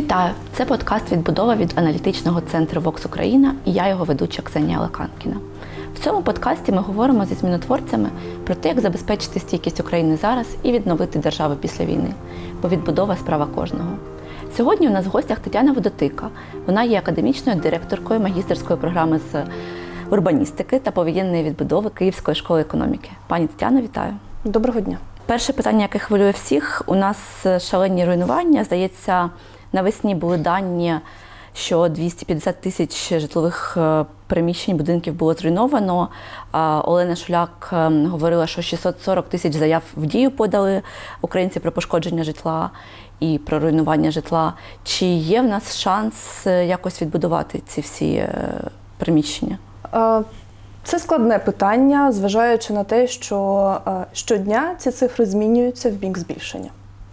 Вітаю! Це подкаст «Відбудова» від аналітичного центру Vox Україна і я його ведуча Ксенія Лаканкіна. В цьому подкасті ми говоримо зі змінотворцями про те, як забезпечити стійкість України зараз і відновити державу після війни, бо відбудова – справа кожного. Сьогодні у нас в гостях Тетяна Водотика. Вона є академічною директоркою магістерської програми з урбаністики та повоєнної відбудови Київської школи економіки. Пані Тетяно, вітаю! Доброго дня! Перше питання, яке хвилює всіх, у нас шалені руйнування. Здається, навесні були дані, що 250 тисяч житлових приміщень, будинків було зруйновано. Олена Шуляк говорила, що 640 тисяч заяв в дію подали українці про пошкодження житла і про руйнування житла. Чи є в нас шанс якось відбудувати ці всі приміщення? Це складне питання, зважаючи на те, що щодня ці цифри змінюються в бік збільшення.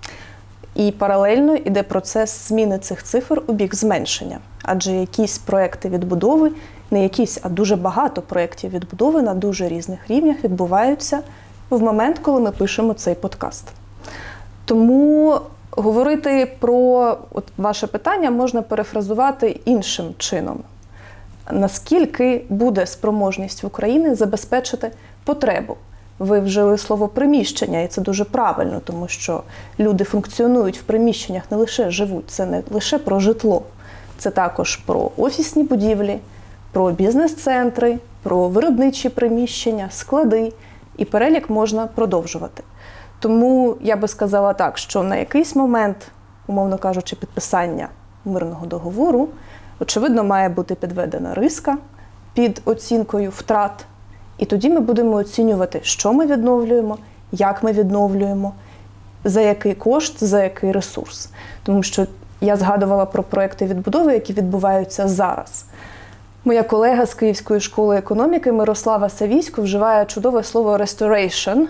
І паралельно йде процес зміни цих цифр у бік зменшення. Адже якісь проекти відбудови, не якісь, а дуже багато проєктів відбудови на дуже різних рівнях відбуваються в момент, коли ми пишемо цей подкаст. Тому говорити про ваше питання можна перефразувати іншим чином. Наскільки буде спроможність в Україні забезпечити потребу? Ви вжили слово «приміщення», і це дуже правильно, тому що люди функціонують в приміщеннях, не лише живуть. Це не лише про житло. Це також про офісні будівлі, про бізнес-центри, про виробничі приміщення, склади. І перелік можна продовжувати. Тому я би сказала так, що на якийсь момент, умовно кажучи, підписання мирного договору, очевидно, має бути підведена риска під оцінкою втрат. І тоді ми будемо оцінювати, що ми відновлюємо, як ми відновлюємо, за який кошт, за який ресурс. Тому що я згадувала про проекти відбудови, які відбуваються зараз. Моя колега з Київської школи економіки Мирослава Савійсько вживає чудове слово «restoration»,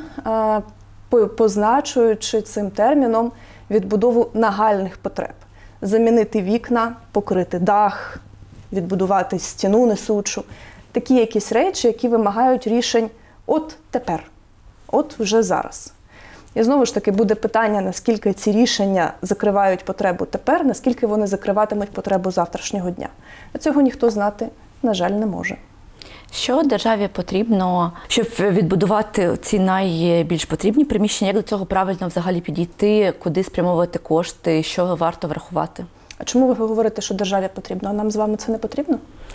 позначуючи цим терміном відбудову нагальних потреб. Замінити вікна, покрити дах, відбудувати стіну несучу. Такі якісь речі, які вимагають рішень от тепер, от вже зараз. І знову ж таки буде питання, наскільки ці рішення закривають потребу тепер, наскільки вони закриватимуть потребу завтрашнього дня. А цього ніхто знати, на жаль, не може. Що державі потрібно, щоб відбудувати ці найбільш потрібні приміщення? Як до цього правильно взагалі підійти, куди спрямовувати кошти, що варто врахувати? А чому ви говорите, що державі потрібно, а нам з вами це не потрібно?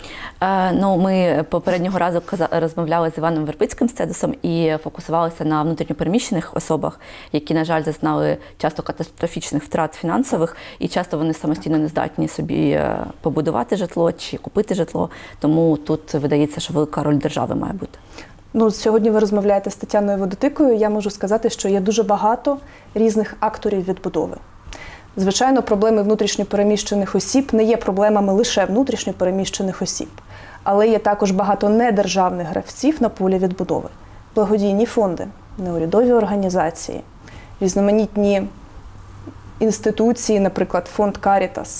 Ми попереднього разу розмовляли з Іваном Вербицьким, з Цедосом, і фокусувалися на внутрішньопереміщених особах, які, на жаль, зазнали часто катастрофічних втрат фінансових, і часто вони самостійно не здатні собі побудувати житло чи купити житло. Тому тут видається, що велика роль держави має бути. Сьогодні ви розмовляєте з Тетяною Водотикою. Я можу сказати, що є дуже багато різних акторів відбудови. Звичайно, проблеми внутрішньопереміщених осіб не є проблемами лише внутрішньопереміщених осіб, але є також багато недержавних гравців на полі відбудови. Благодійні фонди, неурядові організації, різноманітні інституції, наприклад, фонд Caritas.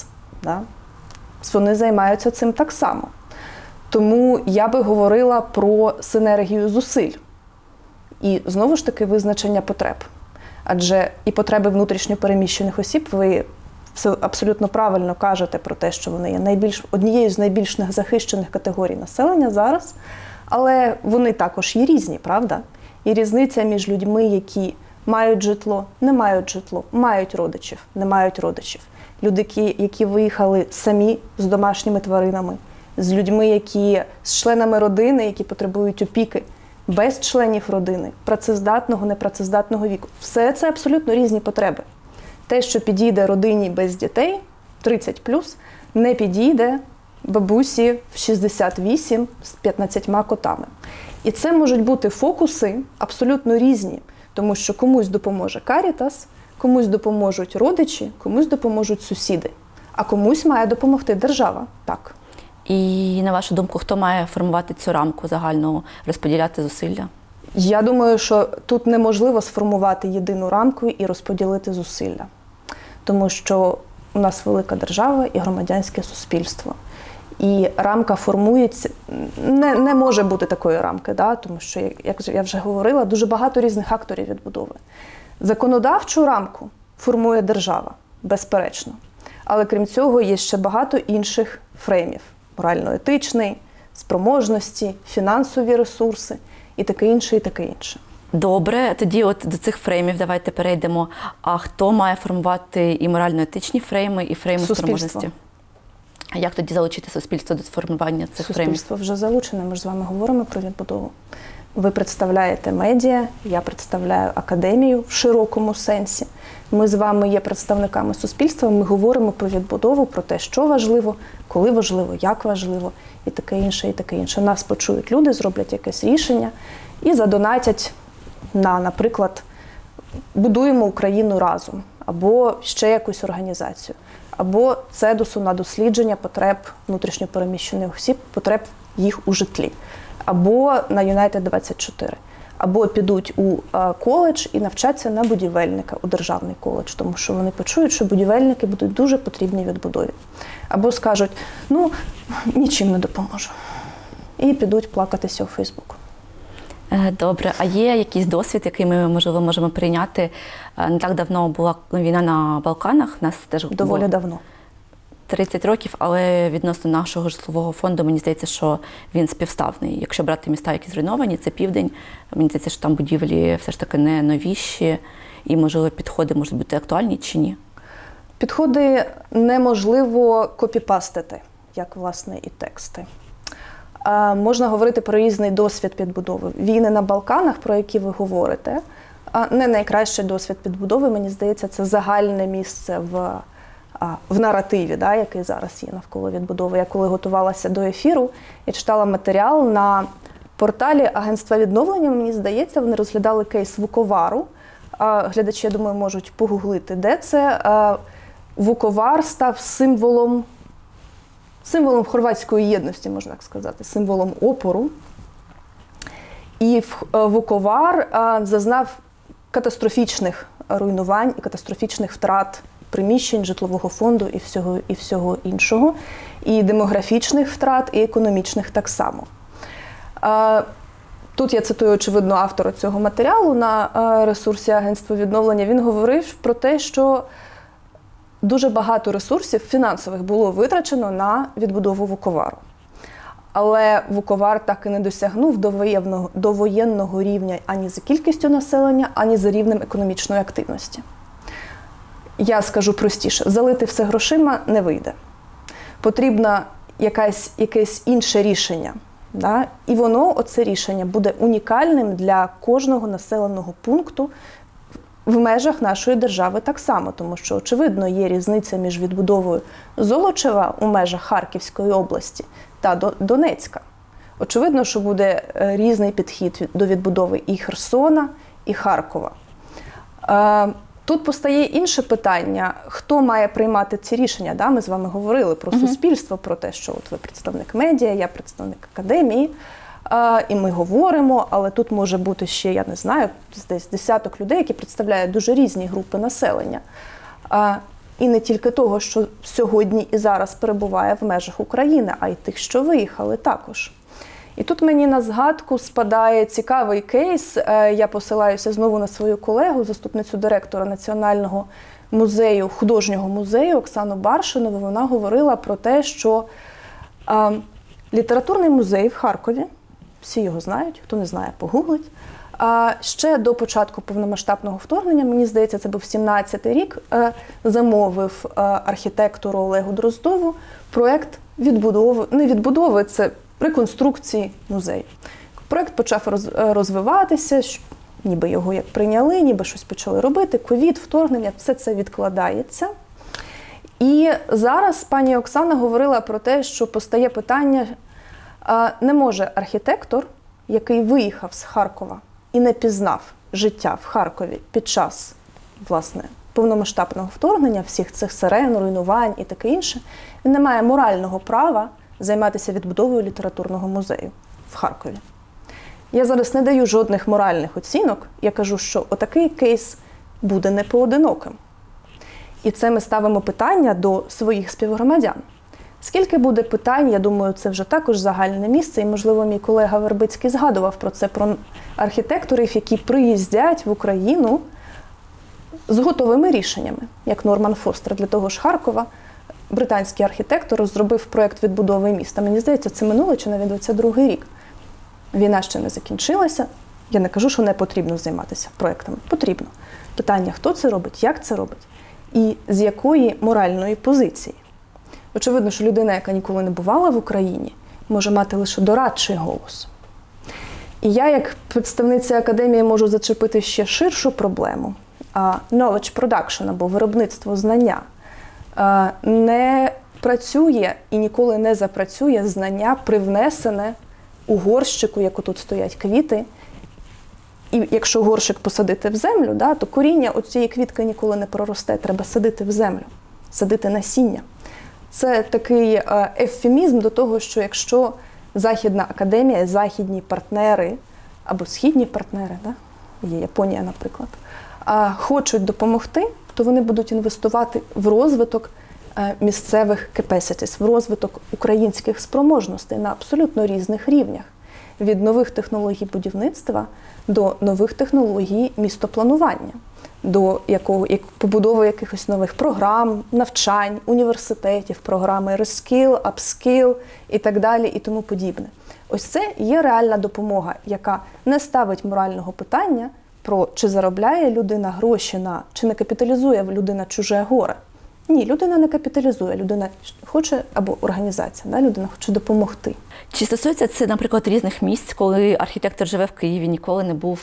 Вони займаються цим так само. Тому я би говорила про синергію зусиль і, знову ж таки, визначення потреб. Адже і потреби внутрішньопереміщених осіб, ви все абсолютно правильно кажете про те, що вони є однією з найбільш захищених категорій населення зараз, але вони також є різні, правда? І різниця між людьми, які мають житло, не мають житло, мають родичів, не мають родичів. Люди, які виїхали самі з домашніми тваринами, з людьми, з членами родини, які потребують опіки, без членів родини, працездатного, непрацездатного віку. Все це абсолютно різні потреби. Те, що підійде родині без дітей, 30+, не підійде бабусі в 68 з 15 котами. І це можуть бути фокуси абсолютно різні, тому що комусь допоможе Caritas, комусь допоможуть родичі, комусь допоможуть сусіди, а комусь має допомогти держава. Так. І, на вашу думку, хто має формувати цю рамку загальну, розподіляти зусилля? Я думаю, що тут неможливо сформувати єдину рамку і розподілити зусилля. Тому що у нас велика держава і громадянське суспільство. І рамка формується, не може бути такої рамки, тому що, як я вже говорила, дуже багато різних акторів відбудови. Законодавчу рамку формує держава, безперечно. Але крім цього, є ще багато інших фреймів: морально-етичний, спроможності, фінансові ресурси і таке інше, і таке інше. Добре, тоді от до цих фреймів давайте перейдемо. А хто має формувати і морально-етичні фрейми, і фрейми спроможності? А як тоді залучити суспільство до формування цих фреймів? Суспільство вже залучене, ми ж з вами говоримо про відбудову. Ви представляєте медіа, я представляю академію в широкому сенсі. Ми з вами є представниками суспільства, ми говоримо про відбудову, про те, що важливо, коли важливо, як важливо, і таке інше, і таке інше. Нас почують люди, зроблять якесь рішення і задонатять на, наприклад, «Будуємо Україну разом», або ще якусь організацію, або «Цедусу» на дослідження потреб внутрішньопереміщених осіб, потреб їх у житлі, або на United 24, або підуть у коледж і навчаться на будівельника, у державний коледж, тому що вони почують, що будівельники будуть дуже потрібні відбудові. Або скажуть, ну, нічим не допоможу. І підуть плакатися у Фейсбуку. Добре, а є якийсь досвід, який ми, можливо, можемо прийняти? Не так давно була війна на Балканах, нас теж доволі давно. 30 років, але відносно нашого житлового фонду, мені здається, що він співставний. Якщо брати міста, які зруйновані, це Південь, мені здається, що там будівлі все ж таки не новіші, і, можливо, підходи можуть бути актуальні чи ні? Підходи неможливо копіпастити, як, власне, і тексти. Можна говорити про різний досвід підбудови. Війни на Балканах, про які ви говорите, не найкращий досвід підбудови, мені здається, це загальне місце в наративі, да, який зараз є навколо відбудови. Я коли готувалася до ефіру, я читала матеріал на порталі Агентства відновлення, мені здається, вони розглядали кейс Вуковару. Глядачі, я думаю, можуть погуглити, де це. Вуковар став символом хорватської єдності, можна так сказати, символом опору. І Вуковар зазнав катастрофічних руйнувань і катастрофічних втрат приміщень, житлового фонду і всього іншого, і демографічних втрат, і економічних так само. Тут я цитую, очевидно, автора цього матеріалу на ресурсі Агентства відновлення. Він говорив про те, що дуже багато ресурсів фінансових було витрачено на відбудову Вуковару. Але Вуковар так і не досягнув довоєнного рівня ані за кількістю населення, ані за рівнем економічної активності. Я скажу простіше, залити все грошима не вийде. Потрібно якесь інше рішення. Да? І оце рішення буде унікальним для кожного населеного пункту в межах нашої держави так само, тому що, очевидно, є різниця між відбудовою Золочева у межах Харківської області та Донецька. Очевидно, що буде різний підхід до відбудови і Херсона, і Харкова. Тут постає інше питання, хто має приймати ці рішення. Да? Ми з вами говорили про суспільство, про те, що от ви представник медіа, я представник академії, і ми говоримо, але тут може бути ще, я не знаю, десь десяток людей, які представляють дуже різні групи населення. І не тільки того, що сьогодні і зараз перебуває в межах України, а й тих, що виїхали також. І тут мені на згадку спадає цікавий кейс. Я посилаюся знову на свою колегу, заступницю директора Національного музею, художнього музею Оксану Баршинову. Вона говорила про те, що літературний музей в Харкові, всі його знають, хто не знає, погуглить, ще до початку повномасштабного вторгнення, мені здається, це був 17-й рік, замовив архітектору Олегу Дроздову проєкт відбудови, не відбудови, це реконструкції музею. Проєкт почав розвиватися, ніби його як прийняли, ніби щось почали робити, ковід, вторгнення, все це відкладається. І зараз пані Оксана говорила про те, що постає питання, не може архітектор, який виїхав з Харкова і не пізнав життя в Харкові під час, власне, повномасштабного вторгнення, всіх цих сирен, руйнувань і таке інше, він не має морального права займатися відбудовою літературного музею в Харкові. Я зараз не даю жодних моральних оцінок, я кажу, що отакий кейс буде непоодиноким. І це ми ставимо питання до своїх співгромадян. Скільки буде питань, я думаю, це вже також загальне місце, і, можливо, мій колега Вербицький згадував про це, про архітекторів, які приїздять в Україну з готовими рішеннями, як Норман Фостер для того ж Харкова британський архітектор розробив проєкт відбудови міста. Мені здається, це минулий чи навіть 22-й рік. Війна ще не закінчилася. Я не кажу, що не потрібно займатися проєктами. Потрібно. Питання, хто це робить, як це робить і з якої моральної позиції. Очевидно, що людина, яка ніколи не бувала в Україні, може мати лише дорадчий голос. І я, як представниця академії, можу зачепити ще ширшу проблему. Knowledge production, або виробництво знання, не працює і ніколи не запрацює знання, привнесене у горщику, як отут стоять квіти. І якщо горщик посадити в землю, то коріння цієї квітки ніколи не проросте. Треба садити в землю, садити насіння. Це такий ефемізм до того, що якщо Західна академія, західні партнери, або східні партнери, є Японія, наприклад, хочуть допомогти, то вони будуть інвестувати в розвиток місцевих capacities, в розвиток українських спроможностей на абсолютно різних рівнях. Від нових технологій будівництва до нових технологій містопланування, до побудови якихось нових програм, навчань, університетів, програми Reskill, Upskill і так далі і тому подібне. Ось це є реальна допомога, яка не ставить морального питання про чи заробляє людина гроші чи не капіталізує людина чуже горе. Ні, людина не капіталізує, людина хоче, або організація, людина хоче допомогти. Чи стосується це, наприклад, різних місць, коли архітектор живе в Києві, ніколи не був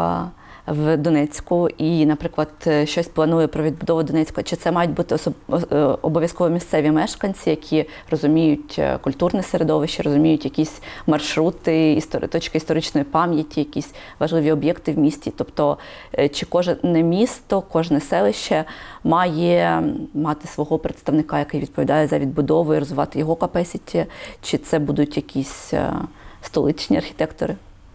в Донецьку і, наприклад, щось планує про відбудову Донецька? Чи це мають бути обов'язково місцеві мешканці, які розуміють культурне середовище, розуміють якісь маршрути, точки історичної пам'яті, якісь важливі об'єкти в місті? Тобто, чи кожне місто, кожне селище має мати свого представника, який відповідає за відбудову і розвивати його capacity? Чи це будуть якісь столичні архітектори?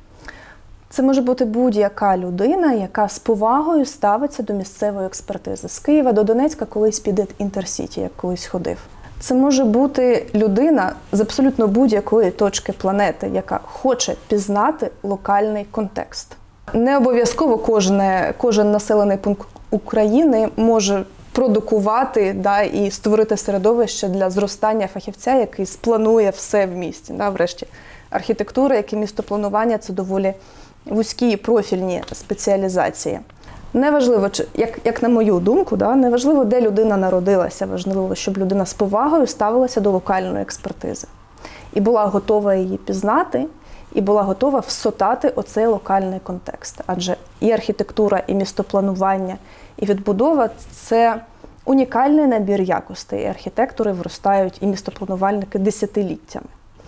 Це може бути будь-яка людина, яка з повагою ставиться до місцевої експертизи. З Києва до Донецька колись піде інтерсіті, як колись ходив. Це може бути людина з абсолютно будь-якої точки планети, яка хоче пізнати локальний контекст. Не обов'язково кожен населений пункт України може продукувати і створити середовище для зростання фахівця, який спланує все в місті. Врешті, архітектура, як і містопланування – це доволі вузькі і профільні спеціалізації. Неважливо, як на мою думку, неважливо, де людина народилася, важливо, щоб людина з повагою ставилася до локальної експертизи. І була готова її пізнати, і була готова всотати оцей локальний контекст. Адже і архітектура, і містопланування, і відбудова – це унікальний набір якостей. І архітектори виростають, і містопланувальники десятиліттями.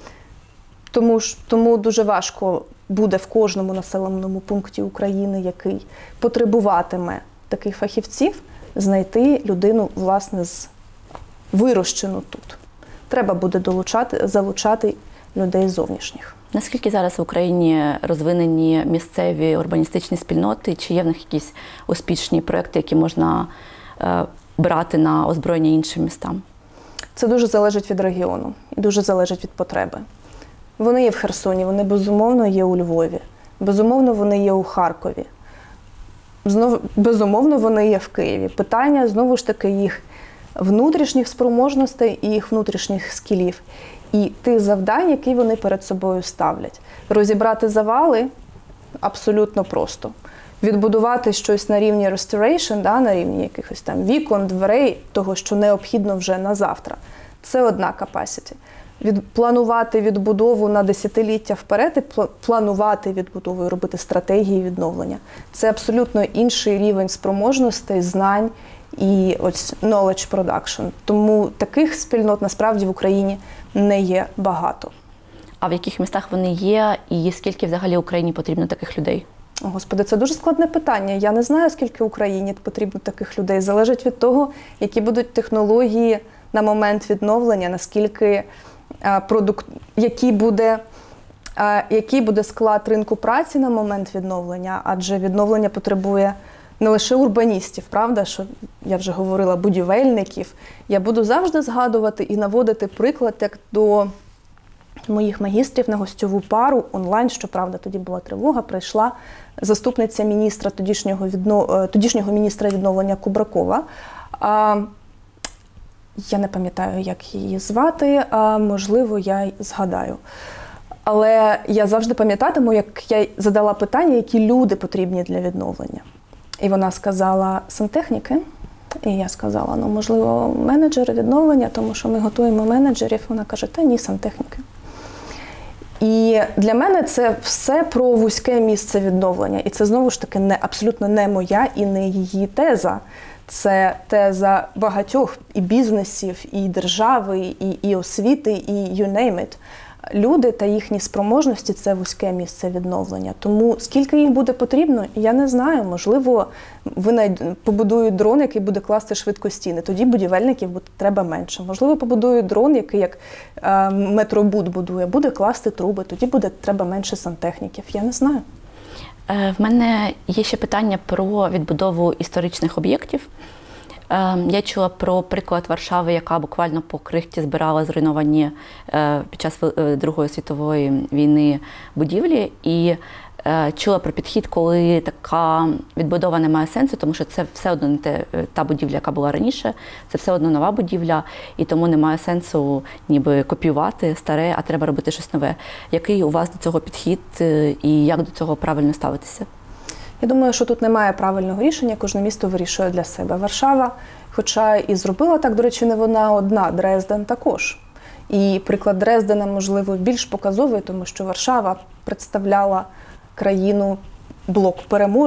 Тому дуже важко буде в кожному населеному пункті України, який потребуватиме таких фахівців, знайти людину, власне, вирощену тут. Треба буде залучати людей зовнішніх. Наскільки зараз в Україні розвинені місцеві урбаністичні спільноти? Чи є в них якісь успішні проекти, які можна брати на озброєння іншим містам? Це дуже залежить від регіону і дуже залежить від потреби. Вони є в Херсоні, вони, безумовно, є у Львові, безумовно, вони є у Харкові, безумовно, вони є в Києві. Питання, знову ж таки, їх внутрішніх спроможностей і їх внутрішніх скілів. І тих завдань, які вони перед собою ставлять. Розібрати завали абсолютно просто. Відбудувати щось на рівні restoration, на рівні якихось там вікон, дверей, того, що необхідно вже на завтра. Це одна capacity. Планувати відбудову на десятиліття вперед і планувати відбудову і робити стратегії відновлення. Це абсолютно інший рівень спроможностей, знань і knowledge production. Тому таких спільнот насправді в Україні не є багато. А в яких містах вони є і скільки взагалі Україні потрібно таких людей? Господи, це дуже складне питання. Я не знаю, скільки Україні потрібно таких людей. Залежить від того, які будуть технології на момент відновлення, наскільки який буде склад ринку праці на момент відновлення, адже відновлення потребує не лише урбаністів, правда, що я вже говорила, будівельників. Я буду завжди згадувати і наводити приклад, як до моїх магістрів на гостьову пару онлайн, щоправда, тоді була тривога, прийшла заступниця міністра, тодішнього міністра відновлення Кубракова. Я не пам'ятаю, як її звати, а можливо, я згадаю. Але я завжди пам'ятатиму, як я задала питання, які люди потрібні для відновлення. І вона сказала сантехніки. І я сказала, можливо, менеджери відновлення, тому що ми готуємо менеджерів. Вона каже, та ні, сантехніки. І для мене це все про вузьке місце відновлення. І це, знову ж таки, абсолютно не моя і не її теза. Це теза багатьох і бізнесів, і держави, і освіти, і you name it. Люди та їхні спроможності – це вузьке місце відновлення. Тому скільки їх буде потрібно, я не знаю. Можливо, побудують дрон, який буде класти швидко стіни. Тоді будівельників треба менше. Можливо, побудують дрон, який, як Метробуд будує, буде класти труби. Тоді буде треба менше сантехніків. Я не знаю. В мене є ще питання про відбудову історичних об'єктів. Я чула про приклад Варшави, яка буквально по крихті збирала зруйновані під час Другої світової війни будівлі. І чула про підхід, коли така відбудова не має сенсу, тому що це все одно не та будівля, яка була раніше, це все одно нова будівля, і тому немає сенсу ніби копіювати старе, а треба робити щось нове. Який у вас до цього підхід і як до цього правильно ставитися? Я думаю, що тут немає правильного рішення, кожне місто вирішує для себе. Варшава, хоча і зробила так, до речі, не вона одна, Дрезден також. І приклад Дрездена, можливо, більш показовий, тому що Варшава представляла країну блок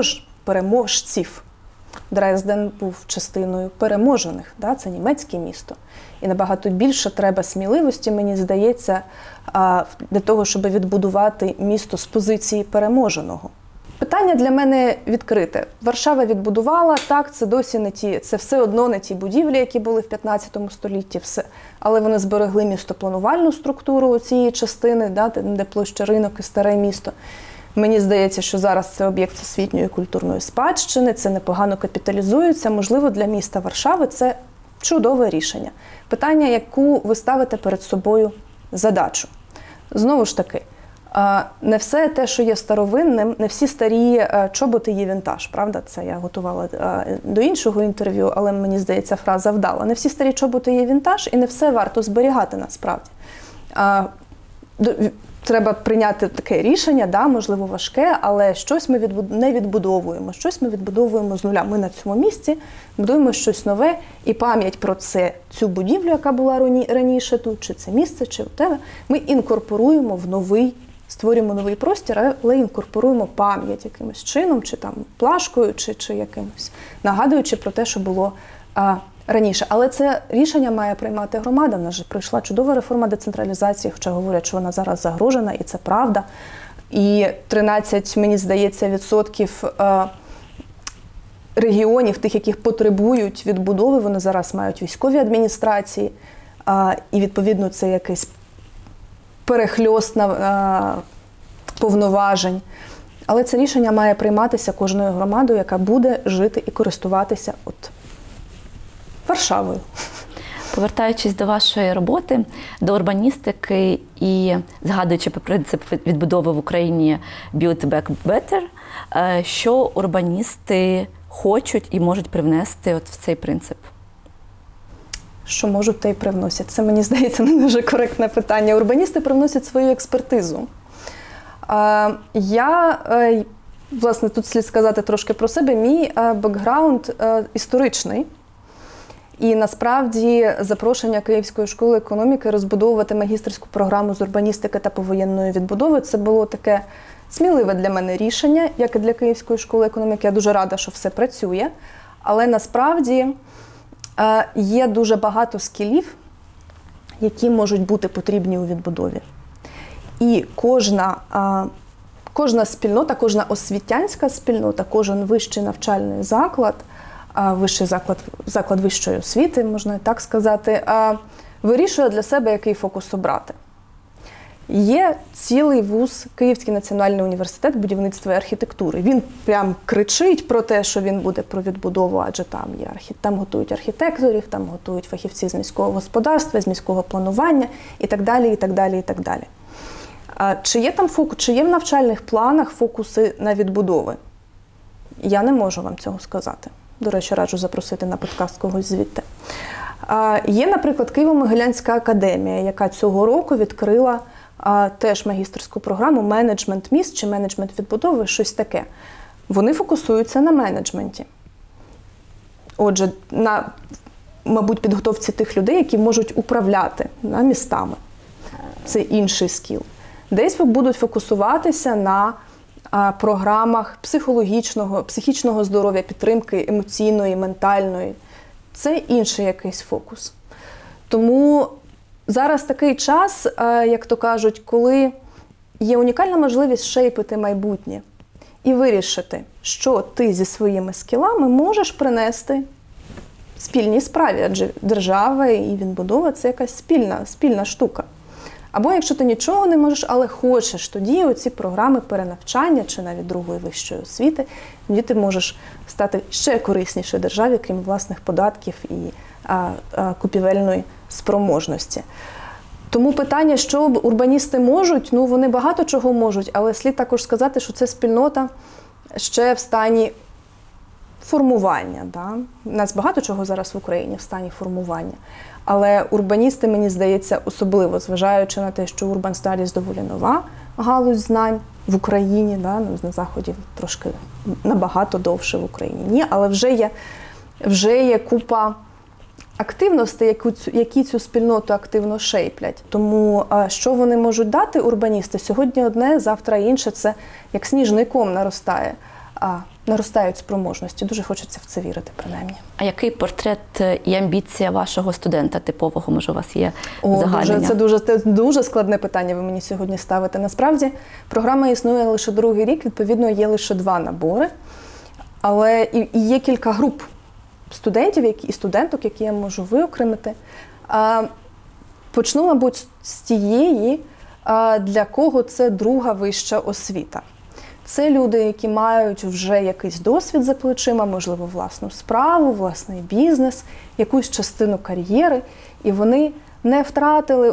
переможців. Дрезден був частиною переможених, це німецьке місто. І набагато більше треба сміливості, мені здається, для того, щоб відбудувати місто з позиції переможеного. Питання для мене відкрите. Варшава відбудувала, так, це досі це все одно не ті будівлі, які були в 15 столітті, але вони зберегли містопланувальну структуру цієї частини, де площа ринок і старе місто. Мені здається, що зараз це об'єкт всесвітньої культурної спадщини, це непогано капіталізується. Можливо, для міста Варшави це чудове рішення. Питання, яку ви ставите перед собою задачу. Знову ж таки, не все те, що є старовинним, не всі старі чоботи є вінтаж, правда? Це я готувала до іншого інтерв'ю, але мені здається, фраза вдала. Не всі старі чоботи є вінтаж, і не все варто зберігати насправді. Треба прийняти таке рішення, можливо, важке, але щось ми не відбудовуємо, щось ми відбудовуємо з нуля. Ми на цьому місці будуємо щось нове, і пам'ять про цю будівлю, яка була раніше тут, чи це місце, чи те, ми інкорпоруємо в новий, створюємо новий простір, але інкорпоруємо пам'ять якимось чином, чи там плашкою, чи якимось, нагадуючи про те, що було раніше. Але це рішення має приймати громада. В нас же пройшла чудова реформа децентралізації, хоча говорять, що вона зараз загрожена, і це правда. І 13, мені здається, відсотків регіонів, тих, яких потребують відбудови, вони зараз мають військові адміністрації. І, відповідно, це якийсь перехльост повноважень. Але це рішення має прийматися кожною громадою, яка буде жити і користуватися Варшавою. Повертаючись до вашої роботи, до урбаністики і згадуючи про принцип відбудови в Україні Build Back Better, що урбаністи хочуть і можуть привнести в цей принцип? Що можуть, те й привносять. Це, мені здається, не дуже коректне питання. Урбаністи привносять свою експертизу. Власне, тут слід сказати трошки про себе. Мій бекграунд історичний. І насправді запрошення Київської школи економіки розбудовувати магістерську програму з урбаністики та повоєнної відбудови – це було таке сміливе для мене рішення, як і для Київської школи економіки. Я дуже рада, що все працює. Але насправді є дуже багато скілів, які можуть бути потрібні у відбудові. І кожна спільнота, кожна освітянська спільнота, кожен вищий навчальний заклад, заклад вищої освіти, можна так сказати, вирішує для себе, який фокус обрати. Є цілий вуз Київський національний університет будівництва і архітектури. Він прям кричить про те, що він буде про відбудову, адже там готують архітекторів, там готують фахівці з міського господарства, з міського планування і так далі, і так далі, і так далі. Чи є там чи є в навчальних планах фокуси на відбудови? Я не можу вам цього сказати. До речі, раджу запросити на подкаст когось звідти. Є, наприклад, Києво-Могилянська академія, яка цього року відкрила теж магістерську програму «Менеджмент міст» чи «Менеджмент відбудови», щось таке. Вони фокусуються на менеджменті. Отже, на, мабуть, підготовці тих людей, які можуть управляти містами. Це інший скіл. Десь будуть фокусуватися на програмах психічного здоров'я, підтримки емоційної, ментальної. Це інший якийсь фокус. Тому зараз такий час, як то кажуть, коли є унікальна можливість шейпити майбутнє і вирішити, що ти зі своїми скілами можеш принести спільній справі, адже держава і відбудова – це якась спільна штука. Або якщо ти нічого не можеш, але хочеш, тоді оці програми перенавчання чи навіть другої вищої освіти, тоді ти можеш стати ще кориснішою державі, крім власних податків і купівельної спроможності. Тому питання, що урбаністи можуть, ну вони багато чого можуть, але слід також сказати, що це спільнота ще в стані формування. Да? У нас багато чого зараз в Україні в стані формування. Але урбаністи, мені здається, особливо, зважаючи на те, що Urban Studies доволі нова галузь знань в Україні, да? На Заході трошки набагато довше в Україні. Ні, але вже є купа активностей, які цю спільноту активно шейплять. Тому що вони можуть дати урбаністи? Сьогодні одне, завтра інше. Це як сніжний ком наростають спроможності. Дуже хочеться в це вірити, принаймні. А який портрет і амбіція вашого студента типового, може, у вас є узагальнення? Це дуже складне питання ви мені сьогодні ставите. Насправді, програма існує лише другий рік, відповідно, є лише 2 набори. Але і є кілька груп студентів і студенток, які я можу виокремити. Почну, мабуть, з тієї, для кого це друга вища освіта. Це люди, які мають вже якийсь досвід за плечима, можливо, власну справу, власний бізнес, якусь частину кар'єри, і вони не втратили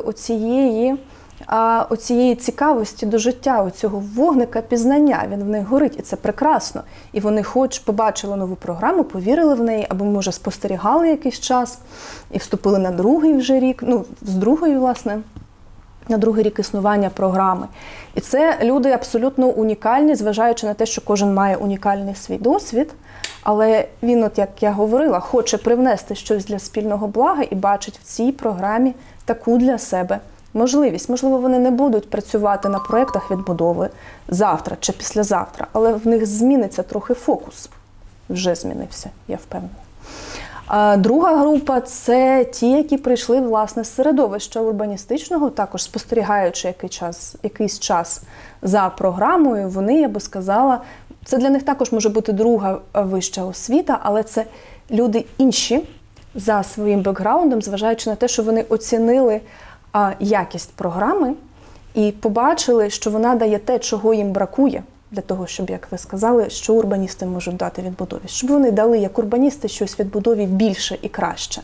оцієї цікавості до життя, оцього вогника пізнання. Він в них горить, і це прекрасно. І вони хоч побачили нову програму, повірили в неї, або, може, спостерігали якийсь час і вступили на другий вже рік, з другої, власне, на другий рік існування програми. І це люди абсолютно унікальні, зважаючи на те, що кожен має унікальний свій досвід, але він, от як я говорила, хоче привнести щось для спільного блага і бачить в цій програмі таку для себе можливість. Можливо, вони не будуть працювати на проєктах відбудови завтра чи післязавтра, але в них зміниться трохи фокус. Вже змінився, я впевнена. Друга група – це ті, які прийшли, власне, з середовища урбаністичного, також спостерігаючи якийсь час за програмою, вони, я би сказала, це для них також може бути друга вища освіта, але це люди інші за своїм бекграундом, зважаючи на те, що вони оцінили якість програми і побачили, що вона дає те, чого їм бракує, для того, щоб, як ви сказали, що урбаністи можуть дати відбудові. Щоб вони дали, як урбаністи, щось відбудові більше і краще.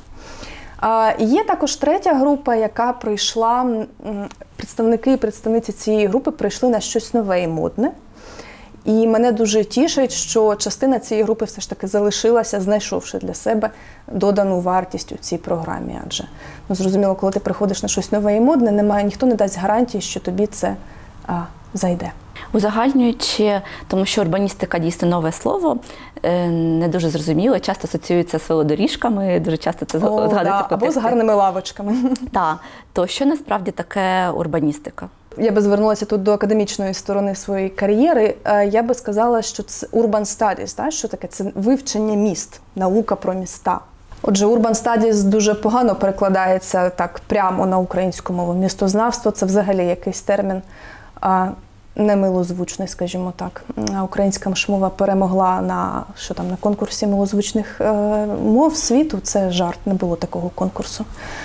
Є також третя група, яка прийшла, представники і представниці цієї групи прийшли на щось нове і модне. І мене дуже тішить, що частина цієї групи все ж таки залишилася, знайшовши для себе додану вартість у цій програмі. Адже, зрозуміло, коли ти приходиш на щось нове і модне, ніхто не дасть гарантії, що тобі це зайде. Узагальнюючи, тому що урбаністика дійсно нове слово, не дуже зрозуміло, часто асоціюється з велодоріжками, дуже часто це згадується по або з гарними лавочками. Так. То що насправді таке урбаністика? Я би звернулася тут до академічної сторони своєї кар'єри. Я би сказала, що це Urban Studies, так? Що таке? Це вивчення міст, наука про міста. Отже, Urban Studies дуже погано перекладається так прямо на українську мову. Містознавство – це взагалі якийсь термін немилозвучний, скажімо так. Українська ж мова перемогла на конкурсі милозвучних мов світу. Це жарт, не було такого конкурсу.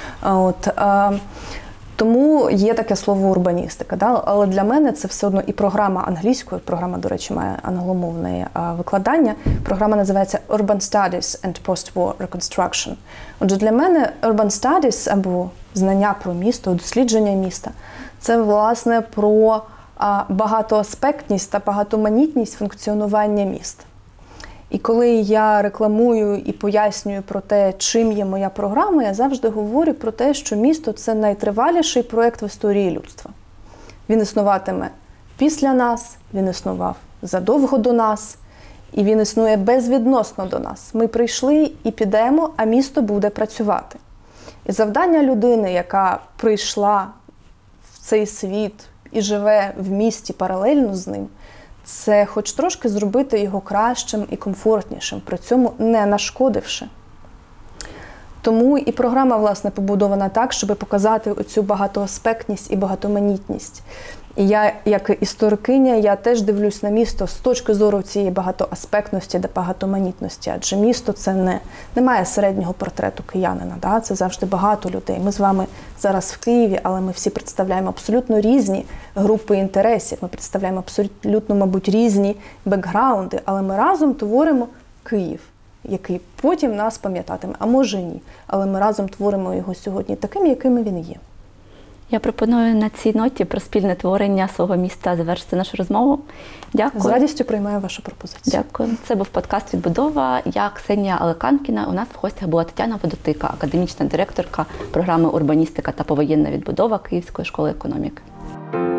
Тому є таке слово урбаністика. Да? Але для мене це все одно і програма англійською, програма, до речі, має англомовне викладання. Програма називається Urban Studies and Post-War Reconstruction. Отже, для мене Urban Studies, або знання про місто, дослідження міста, це, власне, про багатоаспектність та багатоманітність функціонування міст. І коли я рекламую і пояснюю про те, чим є моя програма, я завжди говорю про те, що місто – це найтриваліший проєкт в історії людства. Він існуватиме після нас, він існував задовго до нас, і він існує безвідносно до нас. Ми прийшли і підемо, а місто буде працювати. І завдання людини, яка прийшла в цей світ і живе в місті паралельно з ним, це хоч трошки зробити його кращим і комфортнішим, при цьому не нашкодивши. Тому і програма, власне, побудована так, щоб показати оцю багатоаспектність і багатоманітність. І я, як історикиня, я теж дивлюсь на місто з точки зору цієї багатоаспектності та багатоманітності. Адже місто – це не має середнього портрету киянина, да? Це завжди багато людей. Ми з вами зараз в Києві, але ми всі представляємо абсолютно різні групи інтересів. Ми представляємо абсолютно, мабуть, різні бекграунди, але ми разом творимо Київ, який потім нас пам'ятатиме, а може ні. Але ми разом творимо його сьогодні таким, яким він є. Я пропоную на цій ноті про спільне творення свого міста завершити нашу розмову. Дякую. З радістю приймаю вашу пропозицію. Дякую. Це був подкаст «Відбудова». Я Ксенія Алеканкіна. У нас в гостях була Тетяна Водотика, академічна директорка програми «Урбаністика та повоєнна відбудова» Київської школи економіки.